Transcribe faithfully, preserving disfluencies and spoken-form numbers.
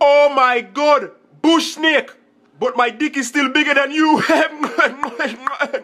Oh my god, bush snake. But my dick is still bigger than you.